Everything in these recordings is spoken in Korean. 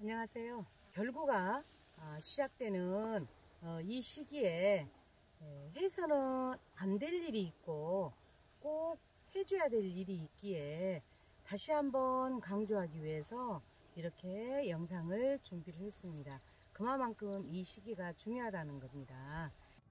안녕하세요. 결구가 시작되는 이 시기에 해서는 안 될 일이 있고 꼭 해줘야 될 일이 있기에 다시 한번 강조하기 위해서 이렇게 영상을 준비를 했습니다. 그만큼 이 시기가 중요하다는 겁니다.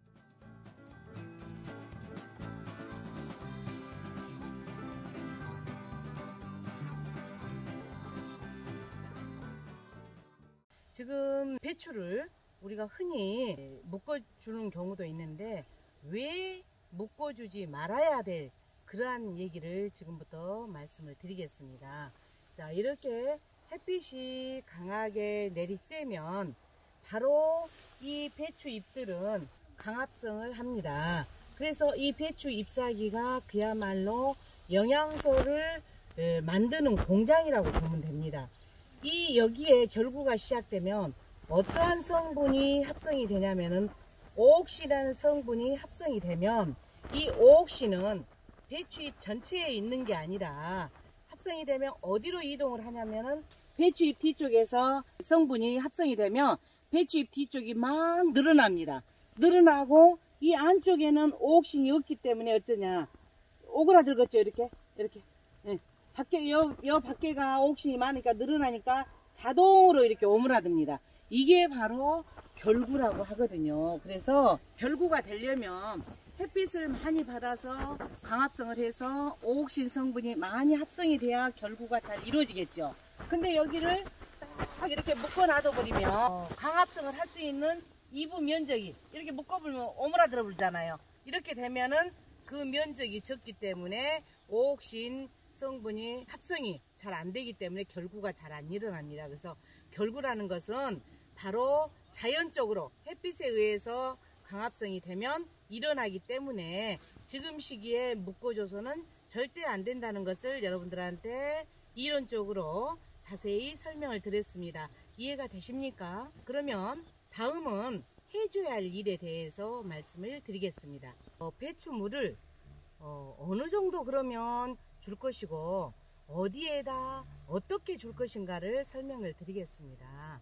지금 배추를 우리가 흔히 묶어주는 경우도 있는데 왜 묶어주지 말아야 될 그러한 얘기를 지금부터 말씀을 드리겠습니다. 자, 이렇게 햇빛이 강하게 내리쬐면 바로 이 배추 잎들은 강합성을 합니다. 그래서 이 배추 잎사귀가 그야말로 영양소를 만드는 공장이라고 보면 됩니다. 여기에 결구가 시작되면 어떠한 성분이 합성이 되냐면은 오옥시라는 성분이 합성이 되면 이 오옥시는 배추잎 전체에 있는 게 아니라 합성이 되면 어디로 이동을 하냐면은 배추잎 뒤쪽에서 성분이 합성이 되면 배추잎 뒤쪽이 막 늘어납니다. 늘어나고 이 안쪽에는 오옥신이 없기 때문에 어쩌냐, 오그라들겠죠. 이렇게 예. 밖에가 오옥신이 많으니까 늘어나니까 자동으로 이렇게 오므라듭니다. 이게 바로 결구라고 하거든요. 그래서 결구가 되려면 햇빛을 많이 받아서 강합성을 해서 오옥신 성분이 많이 합성이 돼야 결구가 잘 이루어지겠죠. 근데 여기를 딱 이렇게 묶어 놔둬 버리면 강합성을 할 수 있는 이부 면적이 이렇게 묶어버리면 오므라들어 버리잖아요. 이렇게 되면은 그 면적이 적기 때문에 오옥신 성분이 합성이 잘 안 되기 때문에 결구가 잘 안 일어납니다. 그래서 결구라는 것은 바로 자연적으로 햇빛에 의해서 강합성이 되면 일어나기 때문에 지금 시기에 묶어줘서는 절대 안 된다는 것을 여러분들한테 이론적으로 자세히 설명을 드렸습니다. 이해가 되십니까? 그러면 다음은 해줘야 할 일에 대해서 말씀을 드리겠습니다. 배추물을 어느 정도 그러면 줄 것이고 어디에다 어떻게 줄 것인가를 설명을 드리겠습니다.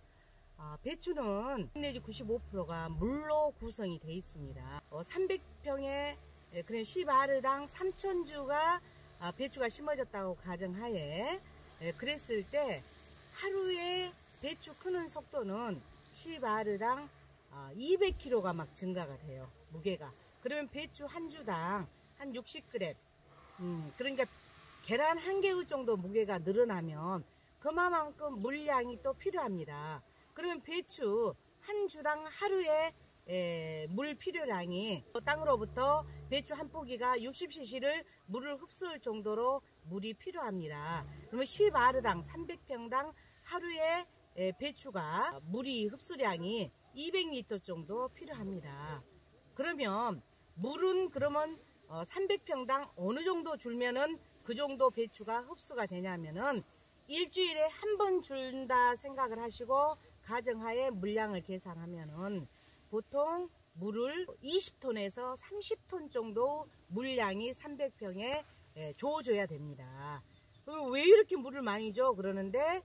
배추는 내지 95%가 물로 구성이 되어 있습니다. 300평에 그냥 10아르당 3,000주가 배추가 심어졌다고 가정하에 그랬을 때 하루에 배추 크는 속도는 10아르당 200kg가 막 증가가 돼요. 무게가. 그러면 배추 한 주당 한 60g, 그러니까 계란 한 개의 정도 무게가 늘어나면 그만큼 물량이 또 필요합니다. 그러면 배추 한 주당 하루에 물 필요량이 땅으로부터 배추 한 포기가 60cc를 물을 흡수할 정도로 물이 필요합니다. 그러면 10아르당 300평당 하루에 배추가 물이 흡수량이 200리터 정도 필요합니다. 그러면 물은 그러면 300평당 어느 정도 줄면은 그 정도 배추가 흡수가 되냐면은 일주일에 한 번 준다 생각을 하시고 가정하에 물량을 계산하면은 보통 물을 20톤에서 30톤 정도 물량이 300평에 줘줘야 됩니다. 왜 이렇게 물을 많이 줘? 그러는데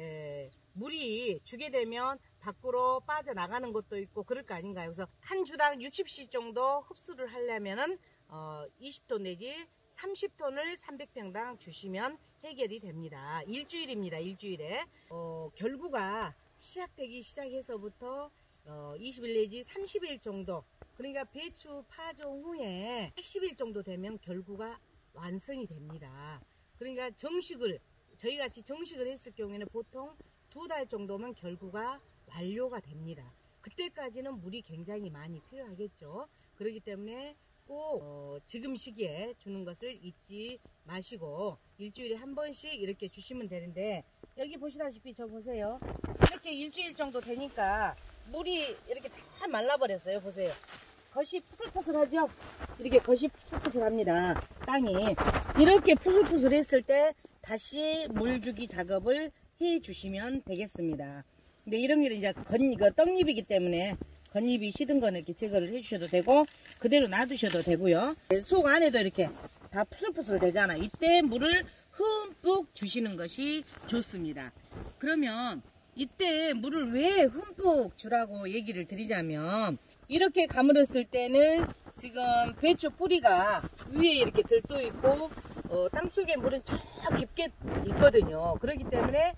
물이 주게 되면 밖으로 빠져나가는 것도 있고 그럴 거 아닌가요? 그래서 한 주당 60cc 정도 흡수를 하려면은 20톤 내지 30톤을 300평당 주시면 해결이 됩니다. 일주일입니다. 일주일에. 결구가 시작되기 시작해서부터 20일 내지 30일 정도, 그러니까 배추 파종 후에 80일 정도 되면 결구가 완성이 됩니다. 그러니까 저희같이 정식을 했을 경우에는 보통 2달 정도면 결구가 완료가 됩니다. 그때까지는 물이 굉장히 많이 필요하겠죠. 그렇기 때문에 꼭 지금 시기에 주는 것을 잊지 마시고 일주일에 한 번씩 이렇게 주시면 되는데, 여기 보시다시피 저 보세요. 이렇게 일주일 정도 되니까 물이 이렇게 다 말라버렸어요. 보세요. 겉이 푸슬푸슬하죠? 이렇게 겉이 푸슬푸슬합니다. 땅이 이렇게 푸슬푸슬했을 때 다시 물주기 작업을 해 주시면 되겠습니다. 근데 이런 게 이제 떡잎이기 때문에 겉잎이 시든 거는 이렇게 제거를 해주셔도 되고 그대로 놔두셔도 되고요. 속 안에도 이렇게 다 푸슬푸슬 되잖아. 이때 물을 흠뻑 주시는 것이 좋습니다. 그러면 이때 물을 왜 흠뻑 주라고 얘기를 드리자면, 이렇게 가물었을 때는 지금 배추 뿌리가 위에 이렇게 들떠 있고 땅속에 물은 저 깊게 있거든요. 그렇기 때문에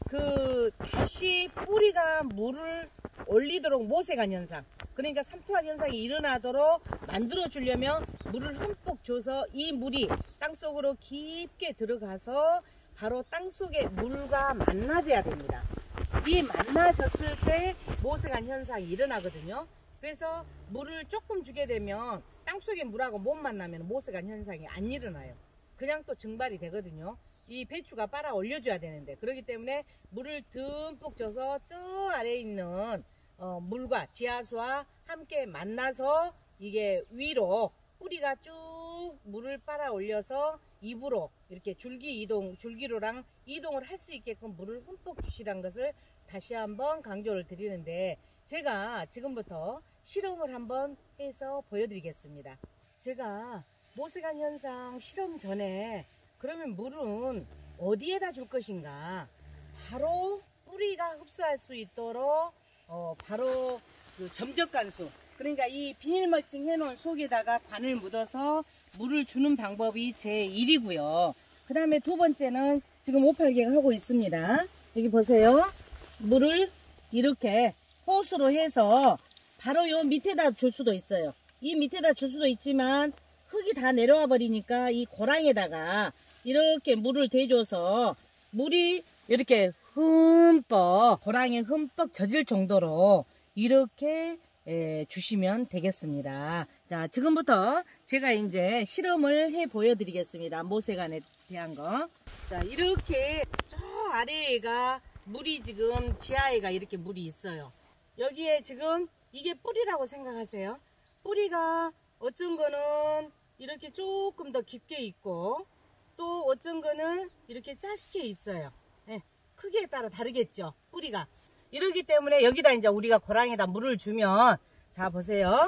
다시 뿌리가 물을 올리도록 모색한 현상, 그러니까 삼투압 현상이 일어나도록 만들어 주려면 물을 흠뻑 줘서 이 물이 땅속으로 깊게 들어가서 바로 땅속의 물과 만나져야 됩니다. 이 만나졌을 때 모색한 현상이 일어나거든요. 그래서 물을 조금 주게 되면 땅속의 물하고 못 만나면 모색한 현상이 안 일어나요. 그냥 또 증발이 되거든요. 이 배추가 빨아 올려줘야 되는데, 그렇기 때문에 물을 듬뿍 줘서 저 아래에 있는 물과 지하수와 함께 만나서 이게 위로 뿌리가 쭉 물을 빨아 올려서 입으로 이렇게 줄기로랑 이동을 할 수 있게끔 물을 흠뻑 주시라는 것을 다시 한번 강조를 드리는데, 제가 지금부터 실험을 한번 해서 보여드리겠습니다. 제가 모색한 현상 실험 전에 그러면 물은 어디에다 줄 것인가, 바로 뿌리가 흡수할 수 있도록 바로 그 점적관수, 그러니까 이 비닐 멀칭 해놓은 속에다가 관을 묻어서 물을 주는 방법이 제1이고요. 그 다음에 두 번째는 지금 5,8개가 하고 있습니다. 여기 보세요. 물을 이렇게 호스로 해서 바로 요 밑에다 줄 수도 있어요. 이 밑에다 줄 수도 있지만 흙이 다 내려와 버리니까 이 고랑에다가 이렇게 물을 대줘서 물이 이렇게 흠뻑, 고랑에 흠뻑 젖을 정도로 이렇게 주시면 되겠습니다. 자, 지금부터 제가 이제 실험을 해 보여드리겠습니다. 모세관에 대한 거. 자, 이렇게 저 아래에가 물이 지금 지하에가 이렇게 물이 있어요. 여기에 지금 이게 뿌리라고 생각하세요. 뿌리가 어쩐 거는 이렇게 조금 더 깊게 있고 또 어쩐 거는 이렇게 짧게 있어요. 네, 크기에 따라 다르겠죠, 뿌리가. 이러기 때문에 여기다 이제 우리가 고랑에다 물을 주면, 자 보세요,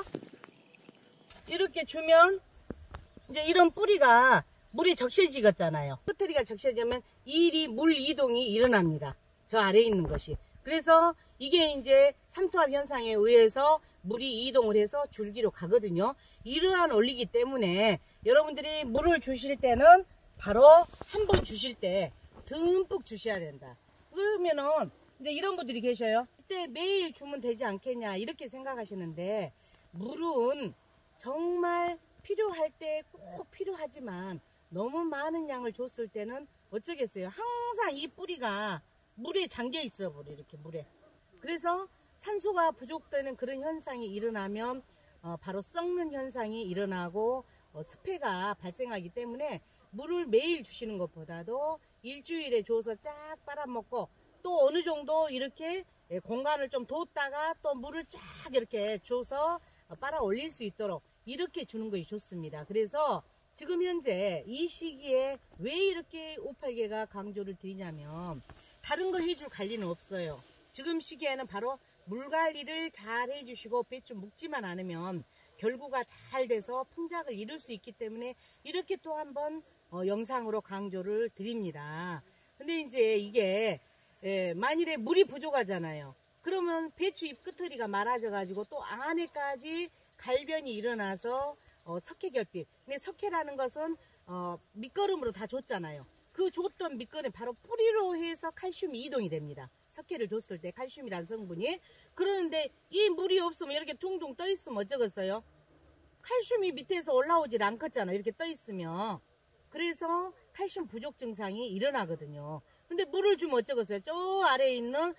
이렇게 주면 이제 이런 뿌리가 물이 적셔지겠잖아요. 끝트리가 적셔지면 물 이동이 일어납니다. 저 아래에 있는 것이. 그래서 이게 이제 삼투압 현상에 의해서 물이 이동을 해서 줄기로 가거든요. 이러한 원리이기 때문에 여러분들이 물을 주실 때는 바로 한 번 주실 때 듬뿍 주셔야 된다. 그러면은 이제 이런 분들이 계셔요. 그때 매일 주면 되지 않겠냐 이렇게 생각하시는데, 물은 정말 필요할 때 꼭 필요하지만 너무 많은 양을 줬을 때는 어쩌겠어요. 항상 이 뿌리가 물에 잠겨 있어 버려, 이렇게 물에. 그래서 산소가 부족되는 그런 현상이 일어나면 바로 썩는 현상이 일어나고 습해가 발생하기 때문에 물을 매일 주시는 것보다도 일주일에 줘서 쫙 빨아먹고 또 어느 정도 이렇게 공간을 좀 뒀다가 또 물을 쫙 이렇게 줘서 빨아 올릴 수 있도록 이렇게 주는 것이 좋습니다. 그래서 지금 현재 이 시기에 왜 이렇게 5,8개가 강조를 드리냐면, 다른 거 해줄 관리는 없어요. 지금 시기에는 바로 물 관리를 잘 해주시고 배추 묵지만 않으면 결구가 잘 돼서 풍작을 이룰 수 있기 때문에 이렇게 또 한번 영상으로 강조를 드립니다. 근데 이제 이게 만일에 물이 부족하잖아요. 그러면 배추 잎 끝트리가 말아져 가지고 또 안에까지 갈변이 일어나서 석회결핍. 근데 석회라는 것은 밑거름으로 다 줬잖아요. 그 줬던 밑거름 바로 뿌리로 해서 칼슘이 이동이 됩니다. 석회를 줬을 때 칼슘이라는 성분이. 그러는데 이 물이 없으면 이렇게 둥둥 떠 있으면 어쩌겠어요? 칼슘이 밑에서 올라오질 않겠잖아요, 이렇게 떠 있으면. 그래서 칼슘 부족 증상이 일어나거든요. 근데 물을 주면 어쩌겠어요? 저 아래에 있는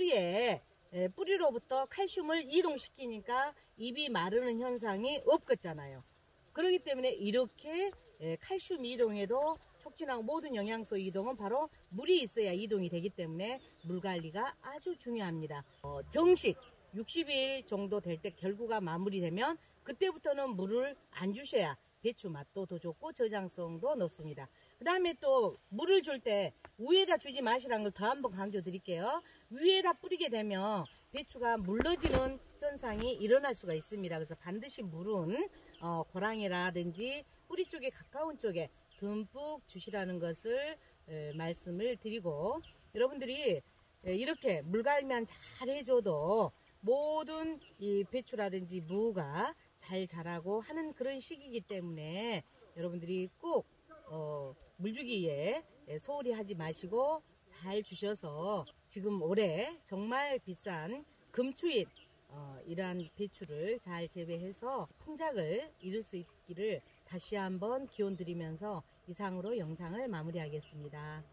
뿌리로부터 칼슘을 이동시키니까 잎이 마르는 현상이 없겠잖아요. 그렇기 때문에 이렇게 칼슘 이동에도 촉진하고 모든 영양소 이동은 바로 물이 있어야 이동이 되기 때문에 물 관리가 아주 중요합니다. 정식 60일 정도 될 때 결구가 마무리되면 그때부터는 물을 안 주셔야 배추 맛도 더 좋고 저장성도 높습니다. 그 다음에 또 물을 줄 때 위에다 주지 마시라는 걸 더 한번 강조 드릴게요. 위에다 뿌리게 되면 배추가 물러지는 현상이 일어날 수가 있습니다. 그래서 반드시 물은 고랑이라든지 뿌리 쪽에 가까운 쪽에 듬뿍 주시라는 것을 말씀을 드리고, 여러분들이 이렇게 물갈이만 잘 해줘도 모든 이 배추라든지 무가 잘 자라고 하는 그런 시기이기 때문에 여러분들이 꼭 물주기에 소홀히 하지 마시고 잘 주셔서 지금 올해 정말 비싼 금추인 이러한 배추를 잘 재배해서 풍작을 이룰 수 있기를 다시 한번 기원 드리면서 이상으로 영상을 마무리하겠습니다.